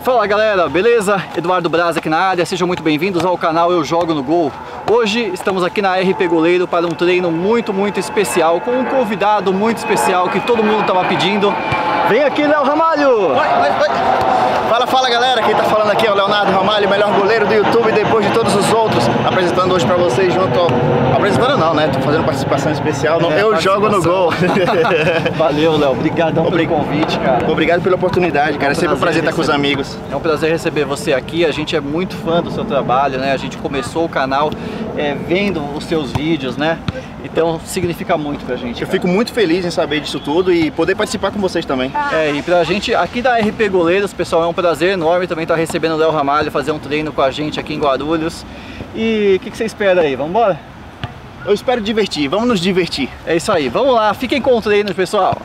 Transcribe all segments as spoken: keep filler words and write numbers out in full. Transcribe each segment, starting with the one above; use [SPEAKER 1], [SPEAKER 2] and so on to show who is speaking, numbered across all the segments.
[SPEAKER 1] Fala galera, beleza? Eduardo Braz aqui na área, sejam muito bem-vindos ao canal Eu Jogo no Gol. Hoje estamos aqui na R P Goleiro para um treino muito, muito especial, com um convidado muito especial que todo mundo estava pedindo. Vem aqui, Léo Ramalho!
[SPEAKER 2] Oi, oi, oi. Fala, fala galera, quem tá falando aqui é o Leonardo Ramalho, melhor goleiro do YouTube depois de todos os outros, apresentando hoje pra vocês junto ao... Apresentando não, né? Tô fazendo participação especial no é, Eu Jogo no Gol.
[SPEAKER 1] Valeu, Léo, obrigadão Obrig... pelo convite, cara.
[SPEAKER 2] Obrigado pela oportunidade, cara, é, um é sempre um prazer estar com os amigos.
[SPEAKER 1] É um prazer receber você aqui, a gente é muito fã do seu trabalho, né? A gente começou o canal é, vendo os seus vídeos, né? Então significa muito pra gente.
[SPEAKER 2] Eu
[SPEAKER 1] cara.
[SPEAKER 2] fico muito feliz em saber disso tudo e poder participar com vocês também.
[SPEAKER 1] É, e pra gente aqui da R P Goleiros, pessoal, é um prazer enorme também estar recebendo o Léo Ramalho, fazer um treino com a gente aqui em Guarulhos. E o que, que você espera aí? Vamos embora?
[SPEAKER 2] Eu espero divertir, vamos nos divertir.
[SPEAKER 1] É isso aí, vamos lá, fiquem com o treino, pessoal.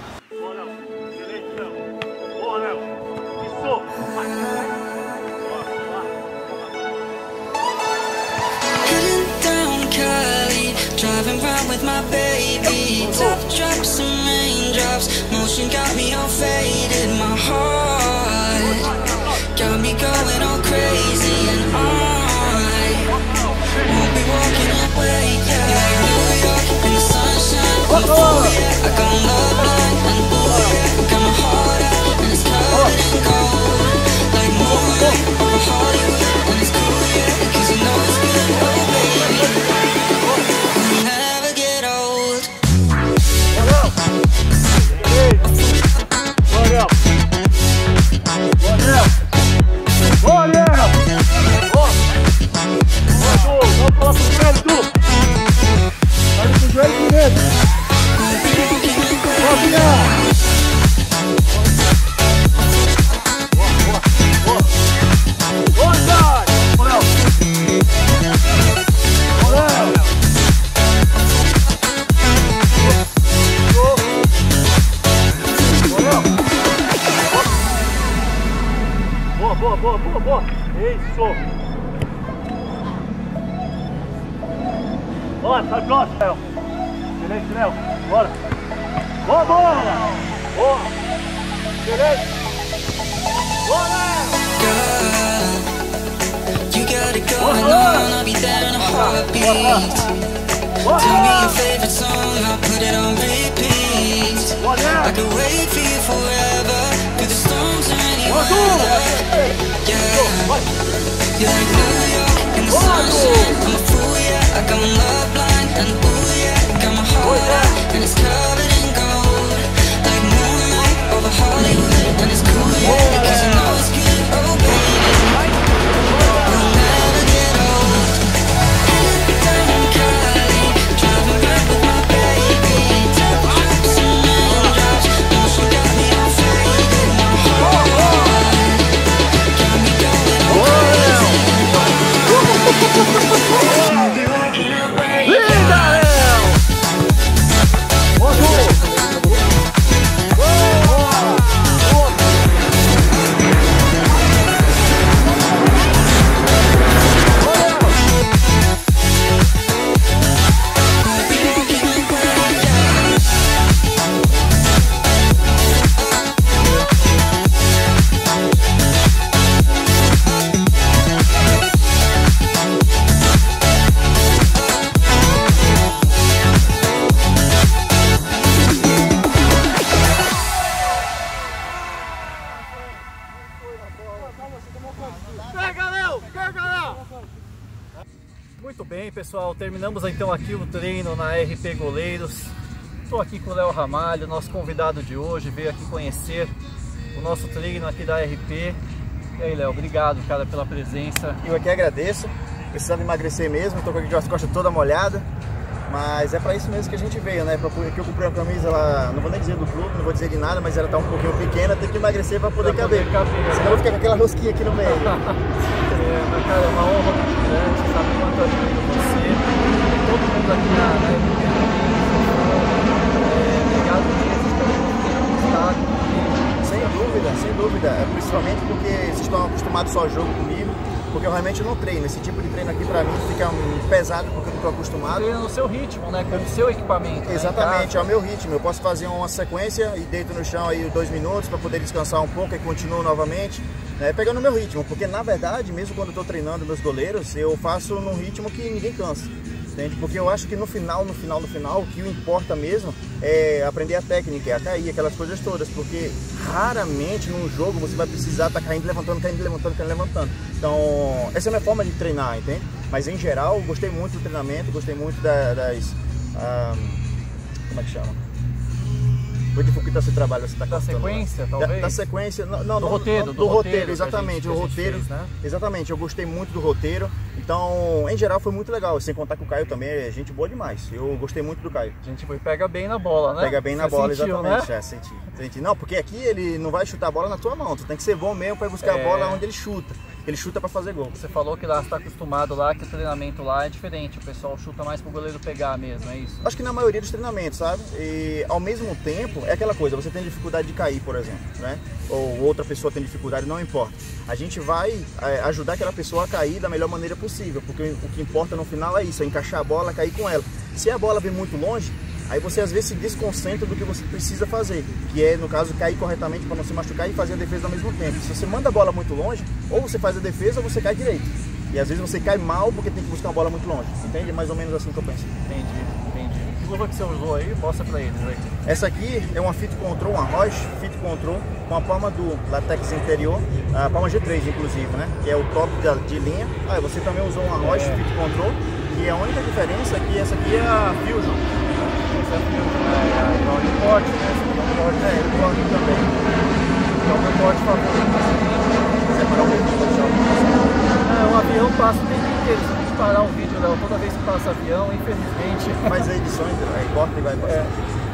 [SPEAKER 3] Driving round with my baby, top drops and raindrops, motion got me all faded, my heart got me going all crazy, and I won't be walking away, yeah. New York in the sunshine, I'm a fool, yeah. I got love blind, and ooh, yeah. Got my heart out, and it's covered in gold, like moonlight over Hollywood, and it's cool, yeah, cause you know it's good, oh baby.
[SPEAKER 4] Boa, boa, boa, boa. Isso. Bora, sai próximo, Léo. Excelente, Léo. Bora. Boa, boa. Boa. Excelente. Boa, Léo.
[SPEAKER 3] You got it going on, I'll be there in a heartbeat. Tell me your favorite song, I'll put it on repeat. I could wait for you forever, through the storms or any weather. Yeah, you're like New York in the sunshine, I'm a fool, yeah. I got my love blind, and ooh, yeah. Got my heart out, and it's covered in gold, like moonlight over Hollywood, and it's cool, yeah, because you know it's good, oh baby. We'll never get old. Down Cali, driving back with my baby, top drops and raindrops, motion got me all faded, my heart got me going all crazy.
[SPEAKER 1] Muito bem, pessoal, terminamos então aqui o treino na R P Goleiros. Estou aqui com o Léo Ramalho, nosso convidado de hoje, veio aqui conhecer o nosso treino aqui da R P. E aí, Léo, obrigado, cara, pela presença.
[SPEAKER 2] Eu aqui agradeço, precisando emagrecer mesmo, estou com as costas toda molhada, mas é para isso mesmo que a gente veio, né? Porque eu comprei uma camisa, ela, não vou nem dizer do clube, não vou dizer de nada, mas ela tá um pouquinho pequena, tem que emagrecer para poder, poder caber, caber, senão eu vou ficar com aquela rosquinha aqui no meio.
[SPEAKER 1] É, mas cara, é uma honra muito grande, sabe quanto eu admiro você, todo mundo aqui na R P. É, obrigado mesmo pelo contato.
[SPEAKER 2] Sem dúvida, sem dúvida, principalmente porque vocês estão acostumados só ao jogo comigo, porque eu realmente não treino. Esse tipo de treino aqui pra mim fica pesado porque eu não tô acostumado.
[SPEAKER 1] Treina no seu ritmo, né? Com o seu equipamento.
[SPEAKER 2] Exatamente, né? É o meu ritmo. Eu posso fazer uma sequência e deito no chão aí dois minutos para poder descansar um pouco e continuo novamente, né? Pegando o meu ritmo, porque na verdade, mesmo quando eu tô treinando meus goleiros, eu faço num ritmo que ninguém cansa. Entende? Porque eu acho que no final, no final, no final, o que importa mesmo é aprender a técnica, a cair, aquelas coisas todas, porque raramente num jogo você vai precisar estar tá caindo, levantando, caindo, levantando, caindo, levantando. Então, essa é a minha forma de treinar, entende? Mas em geral, gostei muito do treinamento, gostei muito da, das... Ah, como é que chama? O que você trabalha, você está
[SPEAKER 1] da sequência,
[SPEAKER 2] lá.
[SPEAKER 1] talvez?
[SPEAKER 2] Da, da sequência, não, não
[SPEAKER 1] do,
[SPEAKER 2] do
[SPEAKER 1] roteiro,
[SPEAKER 2] do,
[SPEAKER 1] do,
[SPEAKER 2] do
[SPEAKER 1] roteiro,
[SPEAKER 2] roteiro, exatamente,
[SPEAKER 1] gente,
[SPEAKER 2] o roteiro,
[SPEAKER 1] fez, né?
[SPEAKER 2] Exatamente, eu gostei muito do roteiro, então, em geral foi muito legal, sem contar que o Caio também é gente boa demais, eu gostei muito do Caio.
[SPEAKER 1] A gente pega bem na bola, né?
[SPEAKER 2] Pega bem na
[SPEAKER 1] você
[SPEAKER 2] bola,
[SPEAKER 1] sentiu,
[SPEAKER 2] exatamente,
[SPEAKER 1] né?
[SPEAKER 2] já senti, senti. Não, porque aqui ele não vai chutar a bola na tua mão, tu tem que ser bom mesmo para buscar
[SPEAKER 1] é...
[SPEAKER 2] a bola onde ele chuta. Ele chuta para fazer gol.
[SPEAKER 1] Você falou que lá você está acostumado lá, que o treinamento lá é diferente, o pessoal chuta mais pro goleiro pegar mesmo, é isso?
[SPEAKER 2] Acho que na maioria dos treinamentos, sabe? E ao mesmo tempo, é aquela coisa, você tem dificuldade de cair, por exemplo, né? Ou outra pessoa tem dificuldade, não importa. A gente vai é, ajudar aquela pessoa a cair da melhor maneira possível, porque o que importa no final é isso, é encaixar a bola, cair com ela. Se a bola vem muito longe, aí você às vezes se desconcentra do que você precisa fazer, que é, no caso, cair corretamente para não se machucar e fazer a defesa ao mesmo tempo. Se você manda a bola muito longe, ou você faz a defesa ou você cai direito. E às vezes você cai mal porque tem que buscar uma bola muito longe. Entende? É mais ou menos assim que eu penso.
[SPEAKER 1] Entendi, entendi. Que luva que você usou aí? Mostra pra eles aí.
[SPEAKER 2] Essa aqui é uma Fit Control, uma Roche Fit Control, com a palma do latex interior, a palma G três inclusive, né? Que é o top de, de linha. Ah, você também usou uma Roche é. Fit Control, e a única diferença é que essa aqui é a Fusion.
[SPEAKER 1] Essa é a Fusion, é igual de corte, né? Esse corte,
[SPEAKER 2] é, ele corta também.
[SPEAKER 1] Então o meu corte favorito é o seguinte, separar um pouquinho do chão. É, o avião passa o tempo inteiro, se a gente parar o vídeo, Léo, toda vez que passa avião, infelizmente...
[SPEAKER 2] Mas a edição, aí corta e vai passar.
[SPEAKER 1] É.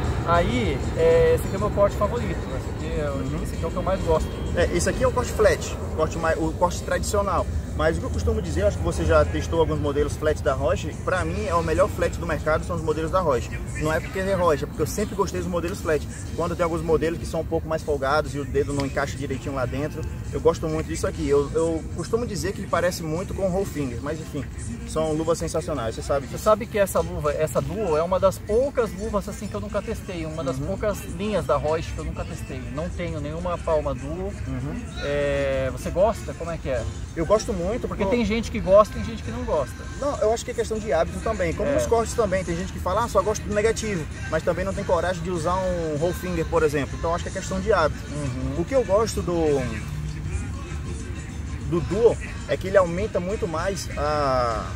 [SPEAKER 1] Aí, é, esse aqui é o meu corte favorito, esse aqui, é, uhum. esse aqui é o que eu mais gosto.
[SPEAKER 2] É, esse aqui é o corte flat, o corte, mais, o corte tradicional. Mas o que eu costumo dizer, eu acho que você já testou alguns modelos flat da Roche, pra mim é o melhor flat do mercado, são os modelos da Roche. Não é porque é Roche, é porque eu sempre gostei dos modelos flat. Quando tem alguns modelos que são um pouco mais folgados e o dedo não encaixa direitinho lá dentro, eu gosto muito disso aqui. Eu, eu costumo dizer que ele parece muito com o Roll Finger, mas enfim, são luvas sensacionais, você sabe disso.
[SPEAKER 1] Você sabe que essa luva, essa Duo, é uma das poucas luvas assim que eu nunca testei, uma das uhum. poucas linhas da Roche que eu nunca testei. Não tenho nenhuma palma Duo. Uhum. É, você gosta? Como é que é?
[SPEAKER 2] Eu gosto muito
[SPEAKER 1] porque tem gente que gosta e tem gente que não gosta.
[SPEAKER 2] Não, eu acho que é questão de hábito também. Como
[SPEAKER 1] é.
[SPEAKER 2] nos cortes também, tem gente que fala, ah, só gosto do negativo, mas também não tem coragem de usar um roll finger, por exemplo. Então acho que é questão de hábito. Uhum. O que eu gosto do do Duo é que ele aumenta muito mais a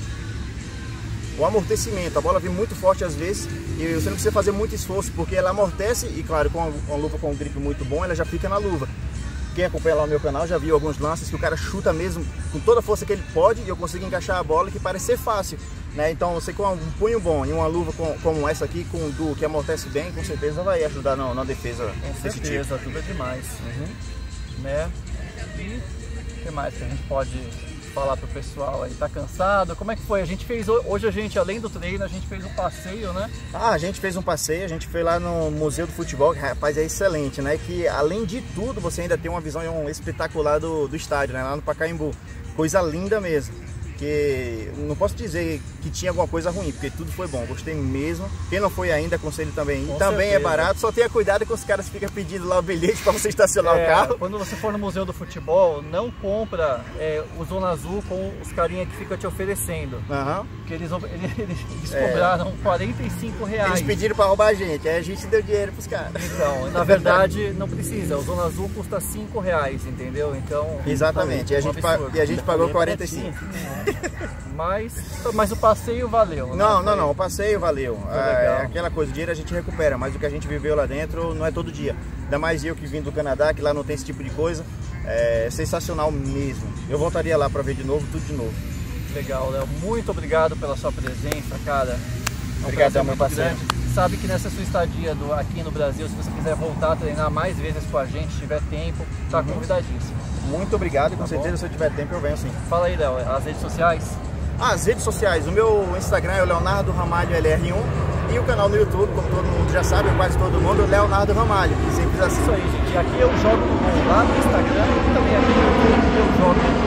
[SPEAKER 2] o amortecimento. A bola vem muito forte às vezes e você não precisa fazer muito esforço, porque ela amortece e, claro, com uma luva com um grip muito bom, ela já fica na luva. Quem acompanha lá o meu canal já viu alguns lances que o cara chuta mesmo com toda a força que ele pode e eu consigo encaixar a bola, que parece ser fácil, né? Então você com um punho bom e uma luva com, como essa aqui, com o Duo, que amortece bem, com certeza vai ajudar na, na defesa.
[SPEAKER 1] Com
[SPEAKER 2] desse
[SPEAKER 1] certeza,
[SPEAKER 2] tipo.
[SPEAKER 1] ajuda demais. Uhum. Né? E o que mais que a gente pode falar pro pessoal aí? Tá cansado? Como é que foi? A gente fez, hoje a gente, além do treino, a gente fez um passeio, né?
[SPEAKER 2] Ah, a gente fez um passeio, a gente foi lá no Museu do Futebol, que, rapaz, é excelente, né? Que além de tudo, você ainda tem uma visão espetacular do, do estádio, né? Lá no Pacaembu. Coisa linda mesmo. Que não posso dizer que tinha alguma coisa ruim, porque tudo foi bom, gostei mesmo. Quem não foi ainda, aconselho também.
[SPEAKER 1] Com
[SPEAKER 2] e também
[SPEAKER 1] certeza.
[SPEAKER 2] É barato, só tenha cuidado que os caras ficam pedindo lá o bilhete para você estacionar
[SPEAKER 1] é,
[SPEAKER 2] o carro.
[SPEAKER 1] Quando você for no Museu do Futebol, não compra é, o Zona Azul com os carinha que fica te oferecendo.
[SPEAKER 2] Uhum.
[SPEAKER 1] Porque eles, eles, eles
[SPEAKER 2] é.
[SPEAKER 1] cobraram quarenta e cinco reais.
[SPEAKER 2] Eles pediram para roubar a gente, aí a gente deu dinheiro pros caras.
[SPEAKER 1] Então, na verdade, não precisa. O Zona Azul custa cinco reais, entendeu? Então...
[SPEAKER 2] Exatamente, e a gente, um e a gente pagou quarenta e cinco.
[SPEAKER 1] Mas, mas o passeio valeu, né?
[SPEAKER 2] Não, não, não, o passeio valeu. É, aquela coisa, o dinheiro a gente recupera, mas o que a gente viveu lá dentro não é todo dia. Ainda mais eu que vim do Canadá, que lá não tem esse tipo de coisa. É sensacional mesmo. Eu voltaria lá para ver de novo, tudo de novo.
[SPEAKER 1] Legal, Léo. Muito obrigado pela sua presença, cara. É um
[SPEAKER 2] obrigado, meu parceiro.
[SPEAKER 1] Grande. Sabe que nessa sua estadia do, aqui no Brasil, se você quiser voltar a treinar mais vezes com a gente, se tiver tempo, tá uhum. convidadíssimo.
[SPEAKER 2] Muito obrigado e com
[SPEAKER 1] tá
[SPEAKER 2] certeza
[SPEAKER 1] bom?
[SPEAKER 2] Se eu tiver tempo eu venho sim.
[SPEAKER 1] Fala aí, Léo, as redes sociais?
[SPEAKER 2] Ah, as redes sociais, o meu Instagram é o Leonardo Ramalho L R um e o canal no YouTube, como todo mundo já sabe, quase todo mundo, Leonardo Ramalho, simples assim.
[SPEAKER 1] Isso aí, gente. Aqui eu jogo no Gol, lá no Instagram e também aqui no YouTube eu jogo no YouTube.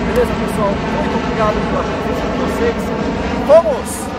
[SPEAKER 1] Beleza, pessoal? Muito obrigado pela presença de vocês.
[SPEAKER 2] Vamos!